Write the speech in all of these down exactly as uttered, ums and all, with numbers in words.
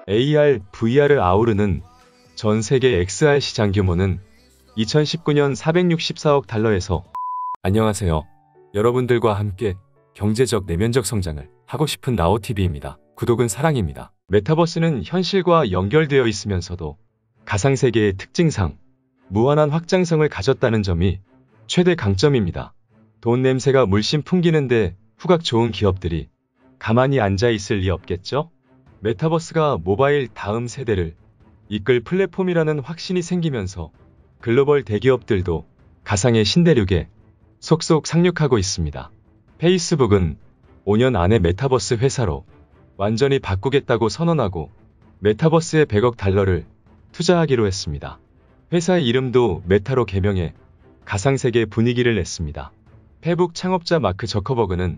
에이알, 브이알을 아우르는 전 세계 엑스알 시장 규모는 이천십구 년 사백육십사억 달러에서 안녕하세요. 여러분들과 함께 경제적 내면적 성장을 하고 싶은 나오티비입니다. 구독은 사랑입니다. 메타버스는 현실과 연결되어 있으면서도 가상세계의 특징상 무한한 확장성을 가졌다는 점이 최대 강점입니다. 돈 냄새가 물씬 풍기는데 후각 좋은 기업들이 가만히 앉아있을 리 없겠죠? 메타버스가 모바일 다음 세대를 이끌 플랫폼이라는 확신이 생기면서 글로벌 대기업들도 가상의 신대륙에 속속 상륙하고 있습니다. 페이스북은 오 년 안에 메타버스 회사로 완전히 바꾸겠다고 선언하고 메타버스에 백억 달러를 투자하기로 했습니다. 회사의 이름도 메타로 개명해 가상세계 분위기를 냈습니다. 페북 창업자 마크 저커버그는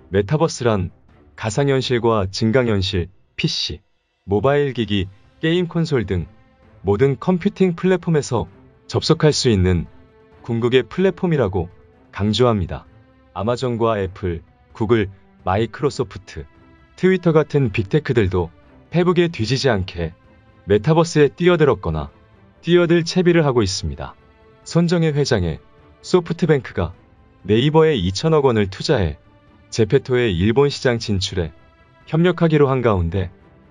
메타버스란 가상현실과 증강현실, 피씨, 모바일 기기, 게임 콘솔 등 모든 컴퓨팅 플랫폼에서 접속할 수 있는 궁극의 플랫폼이라고 강조합니다. 아마존과 애플, 구글, 마이크로소프트, 트위터 같은 빅테크들도 페북에 뒤지지 않게 메타버스에 뛰어들었거나 뛰어들 채비를 하고 있습니다. 손정혜 회장의 소프트뱅크가 네이버에 이천억 원을 투자해 제페토의 일본 시장 진출에 협력하기로 한 가운데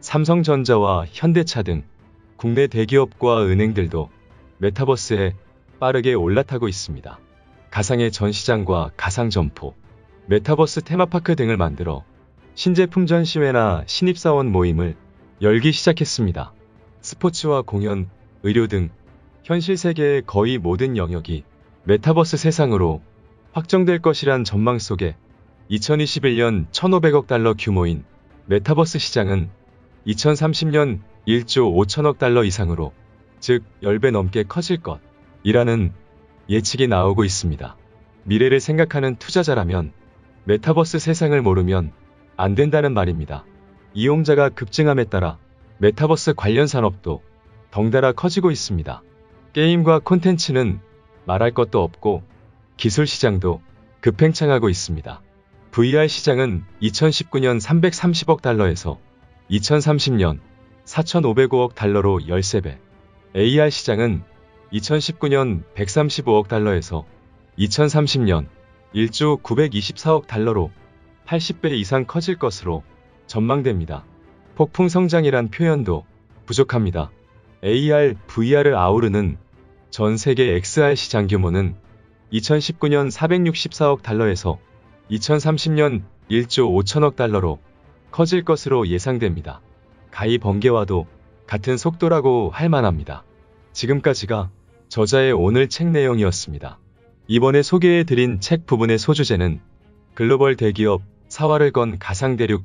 삼성전자와 현대차 등 국내 대기업과 은행들도 메타버스에 빠르게 올라타고 있습니다. 가상의 전시장과 가상 점포, 메타버스 테마파크 등을 만들어 신제품 전시회나 신입사원 모임을 열기 시작했습니다. 스포츠와 공연, 의료 등 현실 세계의 거의 모든 영역이 메타버스 세상으로 확정될 것이란 전망 속에 이천이십일 년 천오백억 달러 규모인 메타버스 시장은 이천삼십 년 일조 오천억 달러 이상으로, 즉 십 배 넘게 커질 것이라는 예측이 나오고 있습니다. 미래를 생각하는 투자자라면 메타버스 세상을 모르면 안 된다는 말입니다. 이용자가 급증함에 따라 메타버스 관련 산업도 덩달아 커지고 있습니다. 게임과 콘텐츠는 말할 것도 없고 기술 시장도 급팽창하고 있습니다. 브이알 시장은 이천십구 년 삼백삼십억 달러에서 이천삼십 년 사천오백오억 달러로 십삼 배, 에이알 시장은 이천십구 년 백삼십오억 달러에서 이천삼십 년 일조 구백이십사억 달러로 팔십 배 이상 커질 것으로 전망됩니다. 폭풍 성장이란 표현도 부족합니다. 에이알, 브이알을 아우르는 전 세계 엑스알 시장 규모는 이천십구 년 사백육십사억 달러에서 이천삼십 년 일조 오천억 달러로 커질 것으로 예상됩니다. 가히 번개와도 같은 속도라고 할 만합니다. 지금까지가 저자의 오늘 책 내용이었습니다. 이번에 소개해드린 책 부분의 소주제는 글로벌 대기업 사활을 건 가상대륙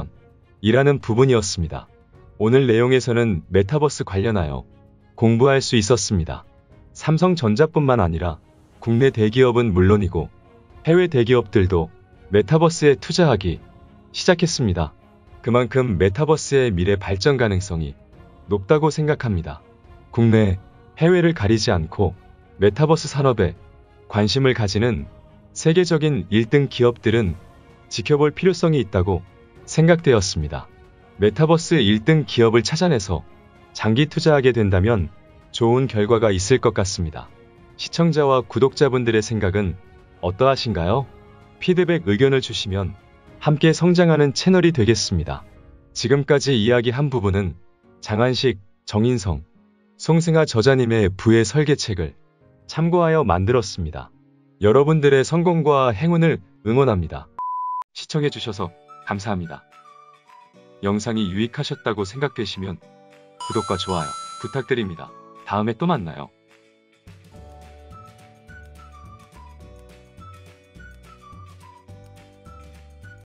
각축전이라는 부분이었습니다. 오늘 내용에서는 메타버스 관련하여 공부할 수 있었습니다. 삼성전자뿐만 아니라 국내 대기업은 물론이고 해외 대기업들도 메타버스에 투자하기 시작했습니다. 그만큼 메타버스의 미래 발전 가능성이 높다고 생각합니다. 국내, 해외를 가리지 않고 메타버스 산업에 관심을 가지는 세계적인 일 등 기업들은 지켜볼 필요성이 있다고 생각되었습니다. 메타버스 일 등 기업을 찾아내서 장기 투자하게 된다면 좋은 결과가 있을 것 같습니다. 시청자와 구독자분들의 생각은 어떠하신가요? 피드백 의견을 주시면 함께 성장하는 채널이 되겠습니다. 지금까지 이야기한 부분은 장한식, 정인성, 송승아 저자님의 부의 설계책을 참고하여 만들었습니다. 여러분들의 성공과 행운을 응원합니다. 시청해주셔서 감사합니다. 영상이 유익하셨다고 생각되시면 구독과 좋아요 부탁드립니다. 다음에 또 만나요.